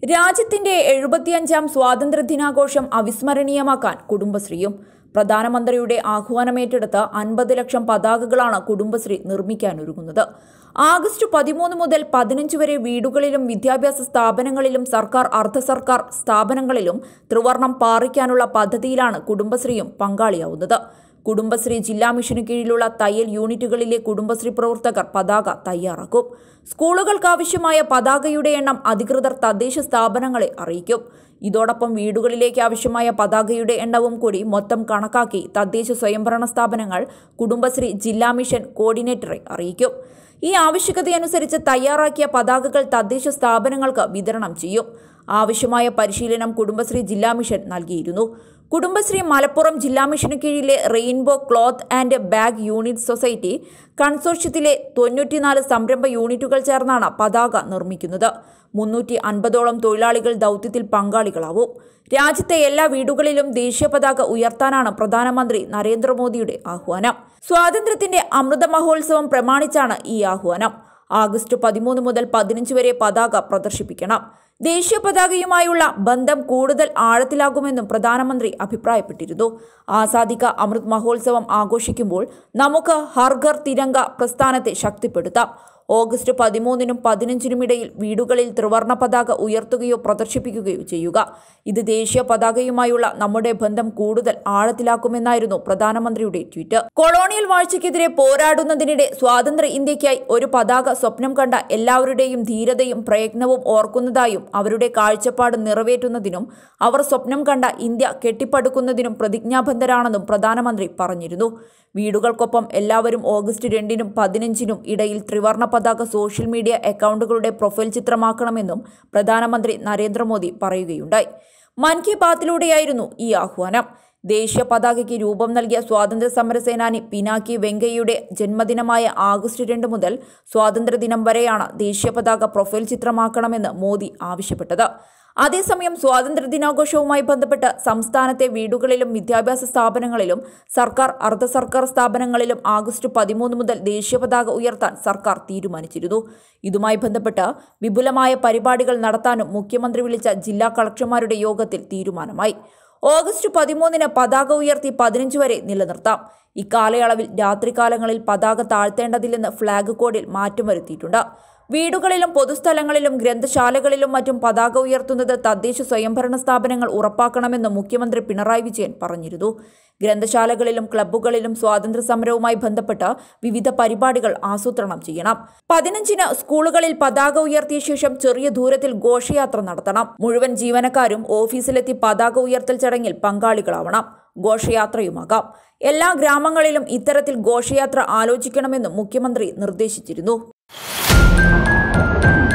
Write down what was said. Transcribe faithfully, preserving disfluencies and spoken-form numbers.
രാജ്യത്തിന്റെ എഴുപത്തിയഞ്ചാം സ്വാതന്ത്ര്യദിനാഘോഷം അവിസ്മരണീയമാക്കാൻ കുടുംബശ്രീയും പ്രധാനമന്ത്രിയുടെ ആഹ്വാനമേറ്റെടുത്ത് അൻപത് ലക്ഷം പതാകകളാണ് കുടുംബശ്രീ നിർമ്മിക്കാനൊരുങ്ങുന്നത്. ആഗസ്റ്റ് പതിമൂന്ന് മുതൽ പതിനഞ്ച് വരെ വീടുകളിലും വിദ്യാഭ്യാസ സ്ഥാപനങ്ങളിലും സർക്കാർ അർദ്ധ സർക്കാർ സ്ഥാപനങ്ങളിലും ത്രിവർണം പാറിക്കാനുള്ള പദ്ധതിയിലാണ് കുടുംബശ്രീയും പങ്കാളിയാവുന്നത്. കുടുംബശ്രീ ജില്ലാ മിഷന് കീഴിലുള്ള തയ്യൽ യൂണിറ്റുകളിലെ കുടുംബശ്രീ പ്രവർത്തകർ പതാക തയ്യാറാക്കും. സ്കൂളുകൾക്കാവശ്യമായ പതാകയുടെ എണ്ണം അധികൃതർ തദ്ദേശ സ്ഥാപനങ്ങളെ അറിയിക്കും. ഇതോടൊപ്പം വീടുകളിലേക്ക് ആവശ്യമായ പതാകയുടെ എണ്ണവും കൂടി മൊത്തം കണക്കാക്കി തദ്ദേശ സ്വയംഭരണ സ്ഥാപനങ്ങൾ കുടുംബശ്രീ ജില്ലാ മിഷൻ കോർഡിനേറ്ററെ അറിയിക്കും. ഈ ആവശ്യകതയനുസരിച്ച് തയ്യാറാക്കിയ പതാകകൾ തദ്ദേശ സ്ഥാപനങ്ങൾക്ക് വിതരണം ചെയ്യും. ആവശ്യമായ പരിശീലനം കുടുംബശ്രീ ജില്ലാ മിഷൻ നൽകിയിരുന്നു. കുടുംബശ്രീ മലപ്പുറം ജില്ലാ മിഷന് കീഴിലെ rainbow cloth and bag unit society കൺസോർഷ്യത്തിലെ തൊണ്ണൂറ്റിനാല് സംരംഭ യൂണിറ്റുകൾ ചേർന്നാണ് പതാക നിർമ്മിക്കുന്നത്. മുന്നൂറ്റി അൻപതോളം തൊഴിലാളികൾ ദൗത്യത്തിൽ പങ്കാളികളാവും. രാജ്യത്തെ എല്ലാ വീടുകളിലും ദേശീയ പതാക ഉയർത്താനാണ് പ്രധാനമന്ത്രി നരേന്ദ്രമോദിയുടെ ആഹ്വാനം. സ്വാതന്ത്ര്യത്തിന്റെ അമൃത മഹോത്സവം പ്രമാണിച്ചാണ് ഈ ആഹ്വാനം. ആഗസ്റ്റ് പതിമൂന്ന് മുതൽ പതിനഞ്ച് വരെ പതാക പ്രദർശിപ്പിക്കണം. ദേശീയ പതാകയുമായുള്ള ബന്ധം കൂടുതൽ ആഴത്തിലാകുമെന്നും പ്രധാനമന്ത്രി അഭിപ്രായപ്പെട്ടിരുന്നു. ആസാദി കാ അമൃത് മഹോത്സവം ആഘോഷിക്കുമ്പോൾ നമുക്ക് ഹർ ഘർ തിരംഗ പ്രസ്ഥാനത്തെ ശക്തിപ്പെടുത്താം. ഓഗസ്റ്റ് പതിമൂന്നിനും പതിനഞ്ചിനുമിടയിൽ വീടുകളിൽ ത്രിവർണ പതാക ഉയർത്തുകയോ പ്രദർശിപ്പിക്കുകയോ ചെയ്യുക. ഇത് ദേശീയ പതാകയുമായുള്ള നമ്മുടെ ബന്ധം കൂടുതൽ ആഴത്തിലാക്കുമെന്നായിരുന്നു പ്രധാനമന്ത്രിയുടെ ട്വീറ്റ്. കൊളോണിയൽ വാഴ്ചയ്ക്കെതിരെ പോരാടുന്നതിനിടെ സ്വാതന്ത്ര്യ ഇന്ത്യയ്ക്കായി ഒരു പതാക സ്വപ്നം കണ്ട എല്ലാവരുടെയും ധീരതയും പ്രയത്നവും ഓർക്കുന്നതായും അവരുടെ കാഴ്ചപ്പാട് നിറവേറ്റുന്നതിനും അവർ സ്വപ്നം കണ്ട ഇന്ത്യ കെട്ടിപ്പടുക്കുന്നതിനും പ്രതിജ്ഞാബദ്ധരാണെന്നും പ്രധാനമന്ത്രി പറഞ്ഞിരുന്നു. വീടുകൾക്കൊപ്പം എല്ലാവരും ഓഗസ്റ്റ് രണ്ടിനും പതിനഞ്ചിനും ഇടയിൽ ത്രിവർണ പതാക സോഷ്യൽ മീഡിയ അക്കൗണ്ടുകളുടെ പ്രൊഫൈൽ ചിത്രമാക്കണമെന്നും പ്രധാനമന്ത്രി നരേന്ദ്രമോദി പറയുകയുണ്ടായി. മൻ കി ബാത്തിലൂടെയായിരുന്നു ഈ ആഹ്വാനം. ദേശീയ പതാകയ്ക്ക് രൂപം നൽകിയ സ്വാതന്ത്ര്യ സമര സേനാനി പിനാക്കി വെങ്കയ്യയുടെ ജന്മദിനമായ ആഗസ്റ്റ് രണ്ട് മുതൽ സ്വാതന്ത്ര്യദിനം വരെയാണ് ദേശീയ പതാക പ്രൊഫൈൽ ചിത്രമാക്കണമെന്ന് മോദി ആവശ്യപ്പെട്ടത്. അതേസമയം സ്വാതന്ത്ര്യ ദിനാഘോഷവുമായി ബന്ധപ്പെട്ട് സംസ്ഥാനത്തെ വീടുകളിലും വിദ്യാഭ്യാസ സ്ഥാപനങ്ങളിലും സർക്കാർ അർദ്ധ സർക്കാർ സ്ഥാപനങ്ങളിലും ആഗസ്റ്റ് പതിമൂന്ന് മുതൽ ദേശീയ പതാക ഉയർത്താൻ സർക്കാർ തീരുമാനിച്ചിരുന്നു. ഇതുമായി ബന്ധപ്പെട്ട് വിപുലമായ പരിപാടികൾ നടത്താനും മുഖ്യമന്ത്രി വിളിച്ച ജില്ലാ കളക്ടർമാരുടെ യോഗത്തിൽ തീരുമാനമായി. ഓഗസ്റ്റ് പതിമൂന്നിന് പതാക ഉയർത്തി പതിനഞ്ച് വരെ നിലനിർത്താം. ഇക്കാലയളവിൽ രാത്രികാലങ്ങളിൽ പതാക താഴ്ത്തേണ്ടതില്ലെന്ന് ഫ്ളാഗ് കോഡിൽ മാറ്റം വരുത്തിയിട്ടുണ്ട്. വീടുകളിലും പൊതുസ്ഥലങ്ങളിലും ഗ്രന്ഥശാലകളിലും മറ്റും പതാക ഉയർത്തുന്നത് തദ്ദേശ സ്വയംഭരണ സ്ഥാപനങ്ങൾ ഉറപ്പാക്കണമെന്ന് മുഖ്യമന്ത്രി പിണറായി വിജയൻ പറഞ്ഞിരുന്നു. ഗ്രന്ഥശാലകളിലും ക്ലബ്ബുകളിലും സ്വാതന്ത്ര്യ സമരവുമായി ബന്ധപ്പെട്ട് വിവിധ പരിപാടികൾ ആസൂത്രണം ചെയ്യണം. പതിനഞ്ചിന് സ്കൂളുകളിൽ പതാക ഉയർത്തിയ ശേഷം ചെറിയ ദൂരത്തിൽ ഘോഷയാത്ര നടത്തണം. മുഴുവൻ ജീവനക്കാരും ഓഫീസിലെത്തി പതാക ഉയർത്തൽ ചടങ്ങിൽ പങ്കാളികളാവണം. ഘോഷയാത്രയുമാകാം. എല്ലാ ഗ്രാമങ്ങളിലും ഇത്തരത്തിൽ ഘോഷയാത്ര ആലോചിക്കണമെന്നും മുഖ്യമന്ത്രി നിർദ്ദേശിച്ചിരുന്നു.